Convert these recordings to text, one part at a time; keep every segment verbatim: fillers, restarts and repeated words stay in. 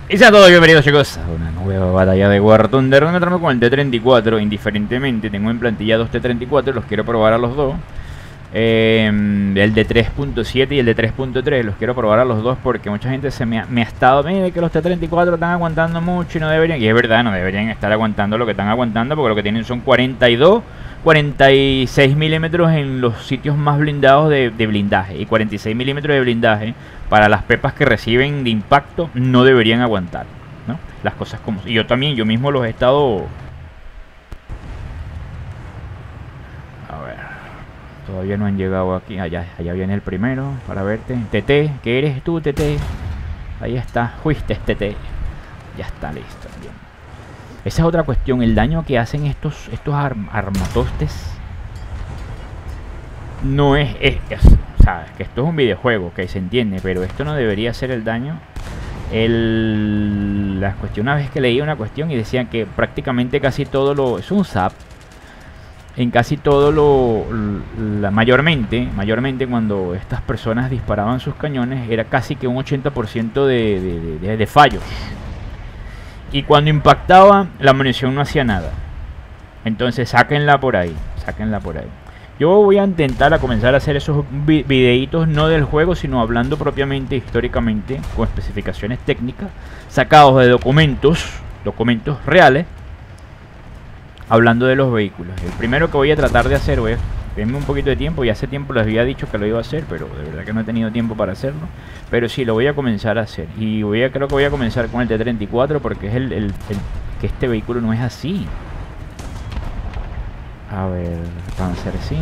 Y sean todos bienvenidos, chicos, a una nueva batalla de War Thunder. Me tramo con el T treinta y cuatro. Indiferentemente, tengo en plantilla dos T treinta y cuatro. Los quiero probar a los dos. eh, El de tres punto siete y el de tres punto tres. Los quiero probar a los dos porque mucha gente se me ha, me ha estado... Mire que los T treinta y cuatro están aguantando mucho y no deberían... Y es verdad, no deberían estar aguantando lo que están aguantando, porque lo que tienen son cuarenta y dos, cuarenta y seis milímetros en los sitios más blindados de, de blindaje. Y cuarenta y seis milímetros de blindaje para las pepas que reciben de impacto no deberían aguantar, ¿no? Las cosas como... Y yo también, yo mismo los he estado... A ver... Todavía no han llegado aquí. Allá, allá viene el primero para verte. T T, ¿qué eres tú, T T? Ahí está, fuiste T T. Ya está listo. Bien. Esa es otra cuestión, el daño que hacen estos, estos arm armatostes. No es, es, es... O sea, que esto es un videojuego, que se entiende, pero esto no debería ser el daño. El, la cuestión, una vez que leí una cuestión y decían que prácticamente casi todo lo... Es un S A P. En casi todo lo... La, mayormente, mayormente cuando estas personas disparaban sus cañones, era casi que un ochenta por ciento de, de, de, de fallos. Y cuando impactaba, la munición no hacía nada. Entonces sáquenla por ahí, sáquenla por ahí. Yo voy a intentar a comenzar a hacer esos vi videitos, no del juego, sino hablando propiamente, históricamente, con especificaciones técnicas, sacados de documentos, documentos reales, hablando de los vehículos. El primero que voy a tratar de hacer, voy a tenerme un poquito de tiempo, y hace tiempo les había dicho que lo iba a hacer, pero de verdad que no he tenido tiempo para hacerlo. Pero sí, lo voy a comenzar a hacer. Y voy a, creo que voy a comenzar con el T treinta y cuatro, porque es el, el, el que este vehículo no es así. A ver, Panzersin.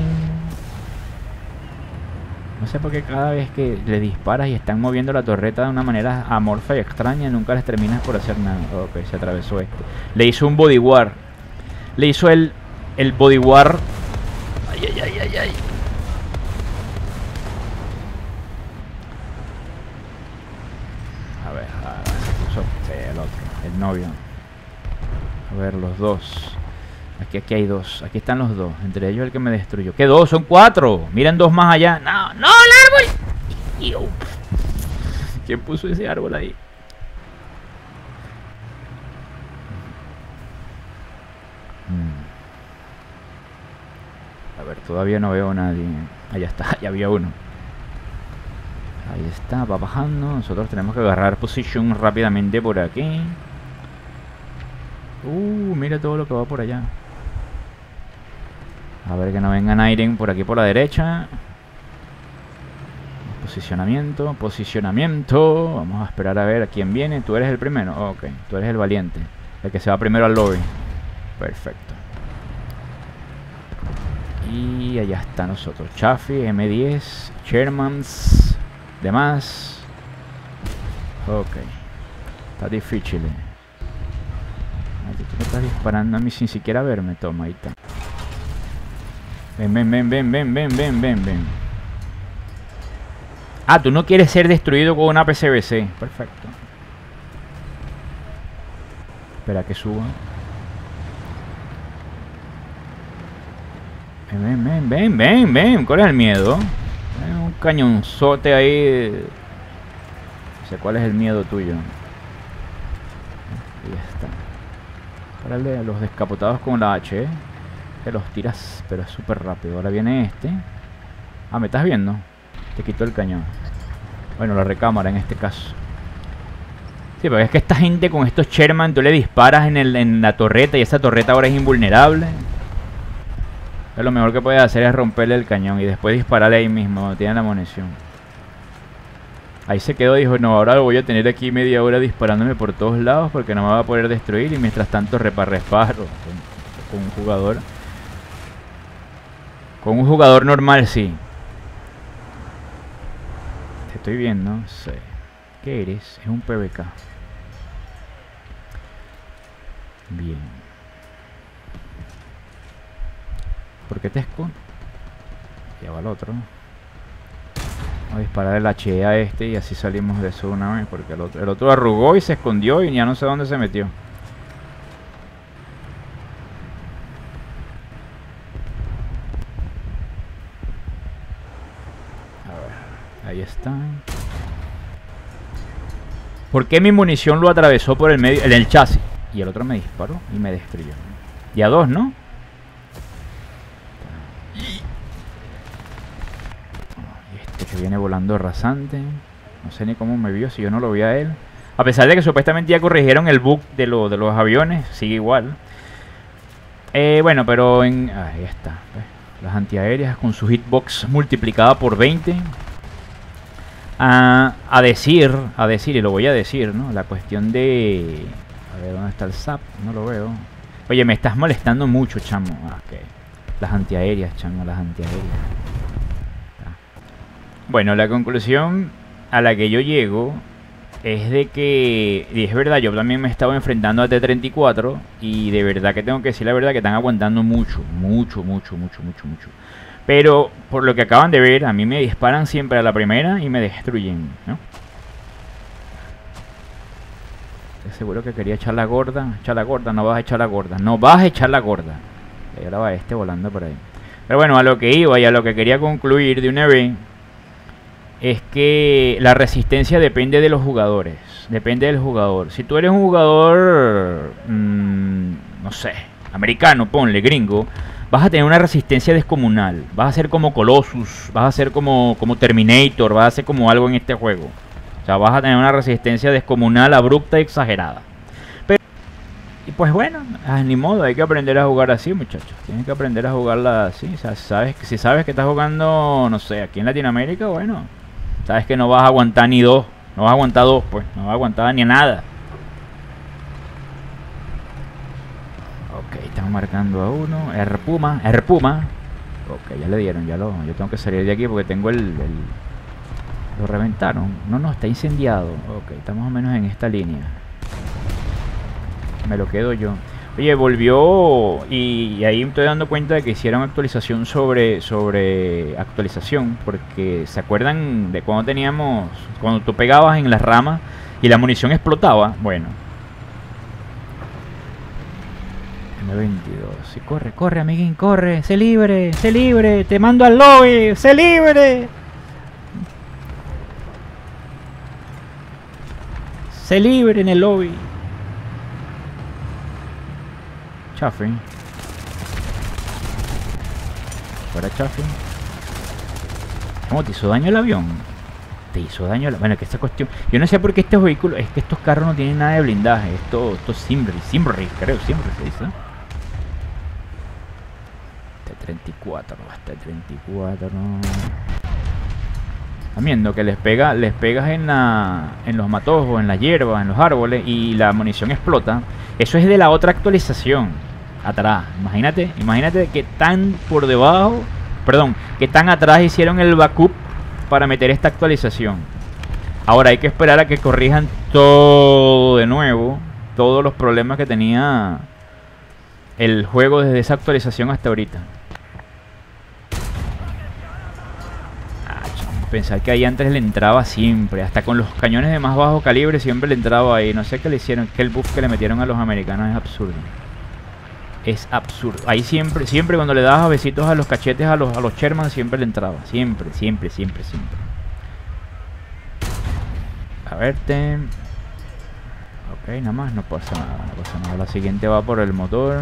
No sé por qué cada vez que le disparas y están moviendo la torreta de una manera amorfa y extraña, nunca les terminas por hacer nada. Ok, se atravesó este. Le hizo un body war. Le hizo el, el body war. Ay, ay, ay, ay, ay. A ver, a ver, se puso, sí, el otro, el novio. A ver, los dos. Aquí, aquí hay dos, aquí están los dos. Entre ellos el que me destruyó. ¿Qué dos? Son cuatro. Miren dos más allá. No, no, el árbol. ¿Quién puso ese árbol ahí? A ver, todavía no veo a nadie. Allá está, ya había uno. Ahí está, va bajando. Nosotros tenemos que agarrar position rápidamente por aquí. Uh, mira todo lo que va por allá. A ver que no vengan aire por aquí por la derecha. Posicionamiento, posicionamiento. Vamos a esperar a ver a quién viene. Tú eres el primero. Oh, ok, tú eres el valiente. El que se va primero al lobby. Perfecto. Y allá está nosotros. Chaffee, M diez, Shermans, demás. Ok. Está difícil. Eh. Tú me estás disparando a mí sin siquiera verme. Toma, ahí está. Ven, ven, ven, ven, ven, ven, ven, ven, ven. Ah, tú no quieres ser destruido con una P C B C. Perfecto. Espera que suba. Ven, ven, ven, ven, ven, ven. ¿Cuál es el miedo? Hay un cañonzote ahí. No sé cuál es el miedo tuyo. Ahí está. Párale a los descapotados con la H, ¿eh? Que los tiras, pero es súper rápido. Ahora viene este. Ah, ¿me estás viendo? Te quitó el cañón. Bueno, la recámara en este caso. Sí, pero es que esta gente con estos Sherman, tú le disparas en, el, en la torreta y esa torreta ahora es invulnerable. Entonces, lo mejor que puedes hacer es romperle el cañón y después dispararle ahí mismo, donde tiene la munición. Ahí se quedó, dijo, no, ahora voy a tener aquí media hora disparándome por todos lados porque no me va a poder destruir, y mientras tanto repar reparo con, con un jugador. Con un jugador normal, sí. Te estoy viendo, no sé. ¿Qué eres? Es un P V K. Bien. ¿Por qué te escondo? Ya va el otro. Vamos a disparar el H E a este y así salimos de eso una vez, porque el otro, el otro arrugó y se escondió y ya no sé dónde se metió. A ver, ahí está. ¿Por qué mi munición lo atravesó por el medio, en el chasis? Y el otro me disparó y me destruyó. Y a dos, ¿no? Este que viene volando rasante. No sé ni cómo me vio si yo no lo vi a él. A pesar de que supuestamente ya corrigieron el bug de, lo, de los aviones, sigue igual. Eh, bueno, pero en... Ah, ahí está. Las antiaéreas con su hitbox multiplicada por veinte. A, a decir, a decir, y lo voy a decir, ¿no? La cuestión de... A ver, ¿dónde está el S A P? No lo veo. Oye, me estás molestando mucho, chamo. Ah, ok. Las antiaéreas, chamo, las antiaéreas. Ah. Bueno, la conclusión a la que yo llego es de que, y es verdad, yo también me he estado enfrentando a T treinta y cuatro y de verdad que tengo que decir la verdad que están aguantando mucho, mucho, mucho, mucho, mucho, mucho. Pero por lo que acaban de ver, a mí me disparan siempre a la primera y me destruyen, ¿no? Estoy seguro que quería echar la gorda, echar la gorda, no vas a echar la gorda, no vas a echar la gorda. Y ahora va este volando por ahí. Pero bueno, a lo que iba y a lo que quería concluir de una vez es que la resistencia depende de los jugadores, depende del jugador. Si tú eres un jugador, mmm, no sé, americano, ponle, gringo, vas a tener una resistencia descomunal. Vas a ser como Colossus, vas a ser como, como Terminator, vas a ser como algo en este juego. O sea, vas a tener una resistencia descomunal, abrupta y exagerada. Pero, y pues bueno, ah, ni modo, hay que aprender a jugar así, muchachos. Tienes que aprender a jugarla así. O sea, sabes, si sabes que estás jugando, no sé, aquí en Latinoamérica, bueno, sabes que no vas a aguantar ni dos. No vas a aguantar dos, pues. No vas a aguantar ni nada. Ok, estamos marcando a uno. R Puma, R Puma. Ok, ya le dieron, ya lo... Yo tengo que salir de aquí porque tengo el... el lo reventaron. No, no, está incendiado. Ok, estamos más o menos en esta línea. Me lo quedo yo. Oye, volvió y, y ahí me estoy dando cuenta de que hicieron actualización sobre sobre actualización, porque se acuerdan de cuando teníamos, cuando tú pegabas en las ramas y la munición explotaba. Bueno, M veintidós, sí, corre, corre, amiguín, corre, sé libre, sé libre, te mando al lobby, sé libre, sé libre en el lobby. Chafe. Fuera Chafe. ¿Cómo te hizo daño el avión? Te hizo daño el... Bueno, que esta cuestión... Yo no sé por qué estos vehículos... Es que estos carros no tienen nada de blindaje. Esto, esto es Simbre, Simbre, creo, Simbre se dice. T treinta y cuatro, T treinta y cuatro... Están viendo que les pega, les pegas en la, en los matojos, en la hierba, en los árboles y la munición explota. Eso es de la otra actualización. Atrás. Imagínate, imagínate que tan por debajo, perdón, que tan atrás hicieron el backup para meter esta actualización. Ahora hay que esperar a que corrijan todo de nuevo, todos los problemas que tenía el juego desde esa actualización hasta ahorita. Pensar que ahí antes le entraba siempre, hasta con los cañones de más bajo calibre siempre le entraba ahí. No sé qué le hicieron, que el buff que le metieron a los americanos es absurdo. Es absurdo. Ahí siempre, siempre cuando le dabas besitos a los cachetes a los, a los Sherman siempre le entraba. Siempre, siempre, siempre, siempre. A verte. Ok, nada más, no pasa nada, no pasa nada. La siguiente va por el motor.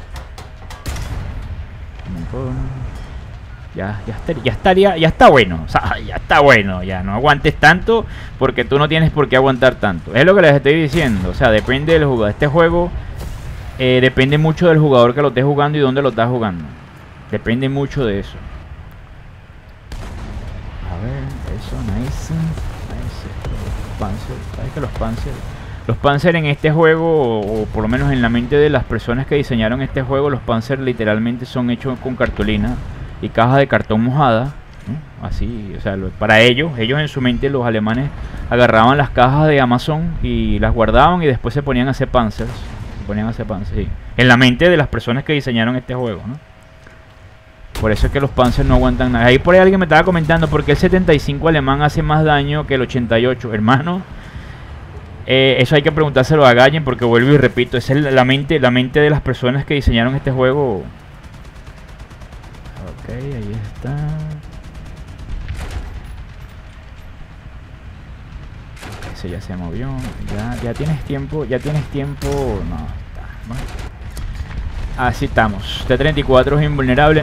Motor. Ya, ya, estaría, ya estaría, ya está bueno, o sea, ya está bueno, ya no aguantes tanto porque tú no tienes por qué aguantar tanto. Es lo que les estoy diciendo, o sea, depende del jugador. Este juego eh, depende mucho del jugador que lo esté jugando y dónde lo estás jugando. Depende mucho de eso. A ver, eso, nice, nice. Los Panzer, ¿sabes que los Panzer? Los Panzer en este juego, o, o por lo menos en la mente de las personas que diseñaron este juego, los Panzer literalmente son hechos con cartulina y cajas de cartón mojada, ¿no? Así, o sea, lo, para ellos, ellos en su mente, los alemanes agarraban las cajas de Amazon y las guardaban y después se ponían a hacer panzers, se ponían a hacer panzers, sí. En la mente de las personas que diseñaron este juego, ¿no? Por eso es que los panzers no aguantan nada. Ahí por ahí alguien me estaba comentando por qué el setenta y cinco alemán hace más daño que el ochenta y ocho, hermano. Eh, eso hay que preguntárselo a Gallen porque vuelvo y repito, esa es la mente, la mente de las personas que diseñaron este juego. Ok, ahí está. ese ya se movió. Ya, ya tienes tiempo, ya tienes tiempo. No, está, bueno. Así estamos. T treinta y cuatro es invulnerable.